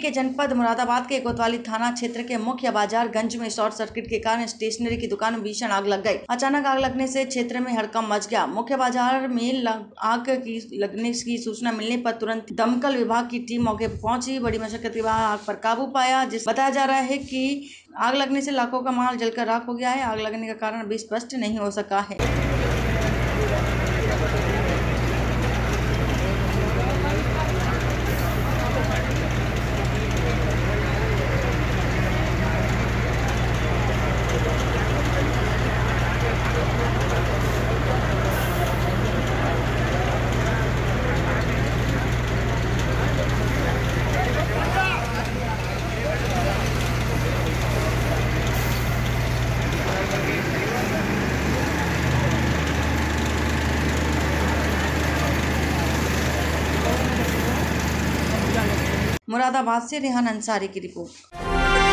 के जनपद मुरादाबाद के कोतवाली थाना क्षेत्र के मुख्य बाजार गंज में शॉर्ट सर्किट के कारण स्टेशनरी की दुकान में भीषण आग लग गई। अचानक आग लगने से क्षेत्र में हड़कंप मच गया। मुख्य बाजार में आग की लगने की सूचना मिलने पर तुरंत दमकल विभाग की टीम मौके पर पहुंची। बड़ी मशक्कत के बाद आग पर काबू पाया। बताया जा रहा है कि आग लगने से लाखों का माल जलकर राख हो गया है। आग लगने का कारण अभी स्पष्ट नहीं हो सका है। मुरादाबाद से रेहान अंसारी की रिपोर्ट।